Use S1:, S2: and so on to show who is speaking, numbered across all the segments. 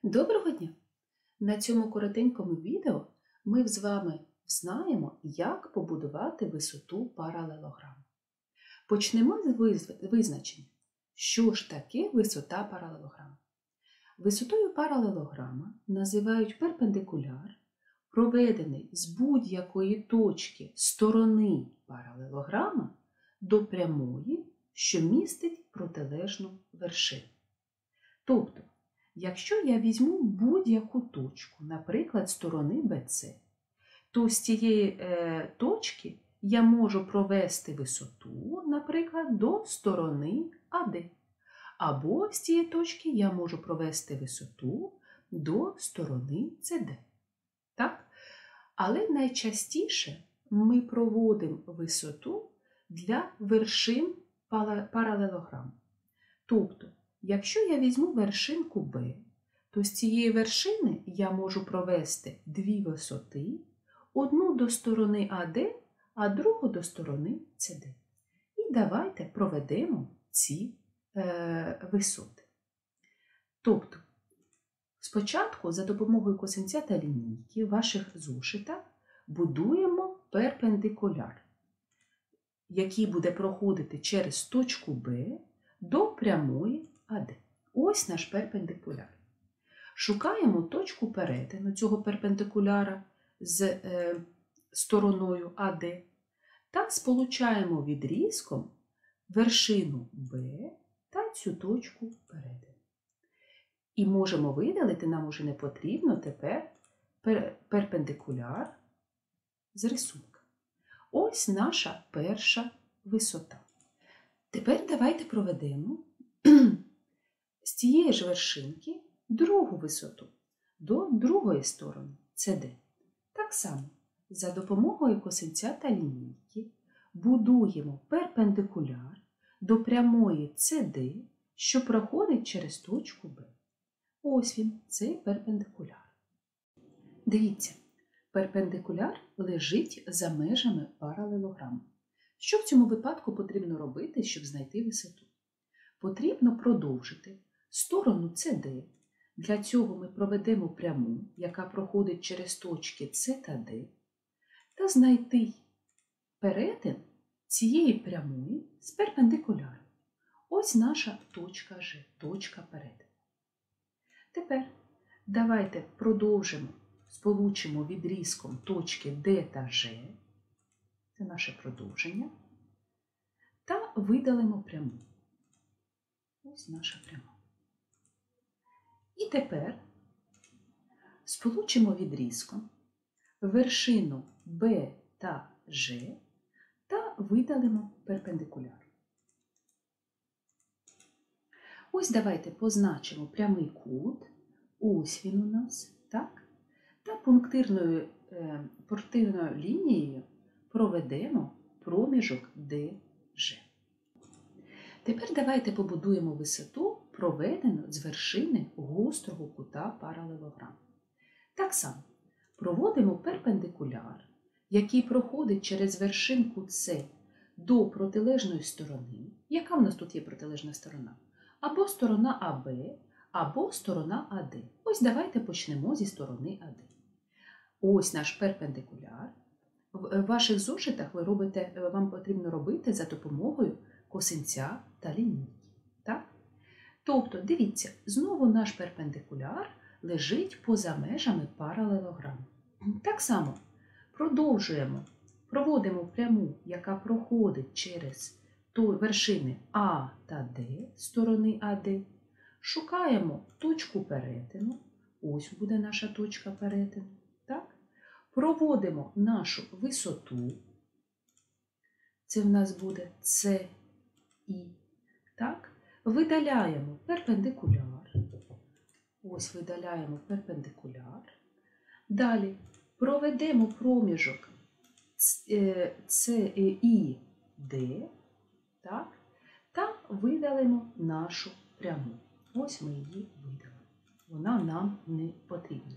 S1: Доброго дня! На цьому коротенькому відео ми з вами знаємо, як побудувати висоту паралелограму. Почнемо з визначення. Що ж таке висота паралелограма? Висотою паралелограма називають перпендикуляр, проведений з будь-якої точки сторони паралелограма до прямої, що містить протилежну вершину. Тобто, якщо я візьму будь-яку точку, наприклад, сторони BC, то з цієї точки я можу провести висоту, наприклад, до сторони AD. Або з цієї точки я можу провести висоту до сторони CD. Так? Але найчастіше ми проводимо висоту для вершин паралелограму. Тобто, якщо я візьму вершинку B, то з цієї вершини я можу провести дві висоти, одну до сторони AD, а другу до сторони CD. І давайте проведемо ці висоти. Тобто, спочатку за допомогою косинця та лінійки в ваших зошитах будуємо перпендикуляр, який буде проходити через точку B до прямої AD. Ось наш перпендикуляр. Шукаємо точку перетину цього перпендикуляра з стороною AD та сполучаємо відрізком вершину B та цю точку перетину. І можемо видалити, нам уже не потрібно тепер перпендикуляр з рисунка. Ось наша перша висота. Тепер давайте проведемо з цієї ж вершинки другу висоту до другої сторони CD. Так само, за допомогою косинця та лінійки будуємо перпендикуляр до прямої CD, що проходить через точку B. Ось він, цей перпендикуляр. Дивіться, перпендикуляр лежить за межами паралелограму. Що в цьому випадку потрібно робити, щоб знайти висоту? Потрібно продовжити сторону CD. Для цього ми проведемо пряму, яка проходить через точки С та Д, та знайти перетин цієї прямої з перпендикуляром. Ось наша точка Ж, точка перетину. Тепер давайте продовжимо, сполучимо відрізком точки Д та Ж, це наше продовження, та видалимо пряму. Ось наша пряма. І тепер сполучимо відрізком вершину Б та Ж та видалимо перпендикуляр. Ось давайте позначимо прямий кут, ось він у нас, так? Та пунктирною лінією проведемо проміжок ДЖ. Тепер давайте побудуємо висоту, проведену з вершини гострого кута паралелограму. Так само проводимо перпендикуляр, який проходить через вершинку С до протилежної сторони. Яка в нас тут є протилежна сторона? Або сторона АБ, або сторона АД. Ось давайте почнемо зі сторони АД. Ось наш перпендикуляр. В ваших зошитах вам потрібно робити за допомогою косинця та лінійки. Так? Тобто, дивіться, знову наш перпендикуляр лежить поза межами паралелограму. Так само проводимо пряму, яка проходить через вершини А та Д, сторони АД. Шукаємо точку перетину. Ось буде наша точка перетину. Так? Проводимо нашу висоту. Це в нас буде С, І. Так? Видаляємо перпендикуляр. Ось видаляємо перпендикуляр. Далі проведемо проміжок СІД, так? Та видалимо нашу пряму. Ось ми її видалимо. Вона нам не потрібна.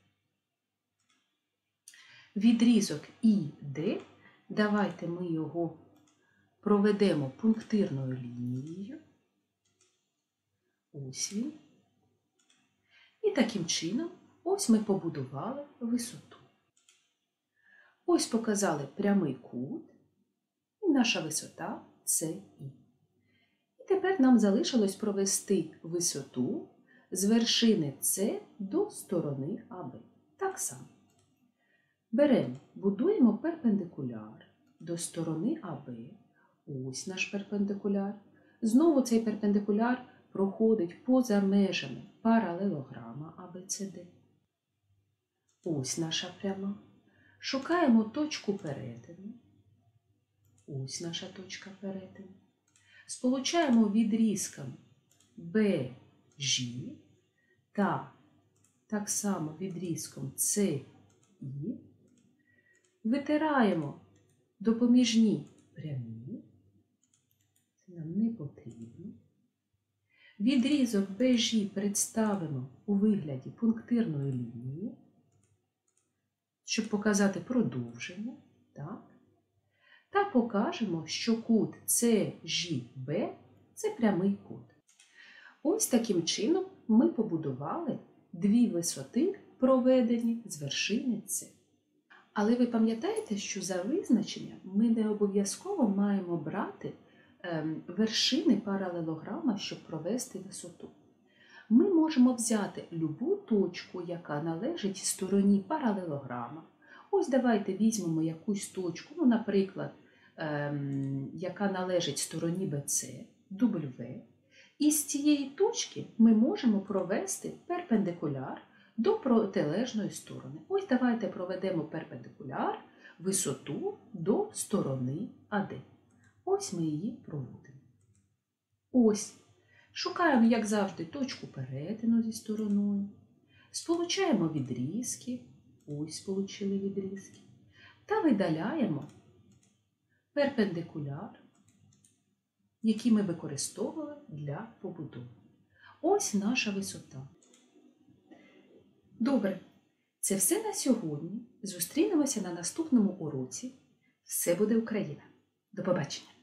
S1: Відрізок ІД, давайте ми його проведемо пунктирною лінією. Ось він. І таким чином ось ми побудували висоту. Ось показали прямий кут, і наша висота – це І. І тепер нам залишилось провести висоту з вершини С до сторони АБ. Так само. Беремо, будуємо перпендикуляр до сторони АБ. Ось наш перпендикуляр. Знову цей перпендикуляр проходить поза межами паралелограма АБЦД. Ось наша пряма. Шукаємо точку перетину. Ось наша точка перетину. Сполучаємо відрізком BG та так само відрізком CI. Витираємо допоміжні прямі. Це нам не потрібно. Відрізок BG представимо у вигляді пунктирної лінії, щоб показати продовження. Так? Та покажемо, що кут CGB – це прямий кут. Ось таким чином ми побудували дві висоти, проведені з вершини С. Але ви пам'ятаєте, що за визначенням ми не обов'язково маємо брати вершини паралелограма, щоб провести висоту. Ми можемо взяти любу точку, яка належить стороні паралелограма. Ось давайте візьмемо якусь точку, наприклад, яка належить стороні BC, W. І з цієї точки ми можемо провести перпендикуляр до протилежної сторони. Ось давайте проведемо перпендикуляр, висоту до сторони АД. Ось ми її проводимо. Ось. Шукаємо, як завжди, точку перетину зі стороною. Сполучаємо відрізки. Ось сполучили відрізки. Та видаляємо перпендикуляр, який ми використовували для побудови. Ось наша висота. Добре, це все на сьогодні. Зустрінемося на наступному уроці. Все буде Україна! До побачення!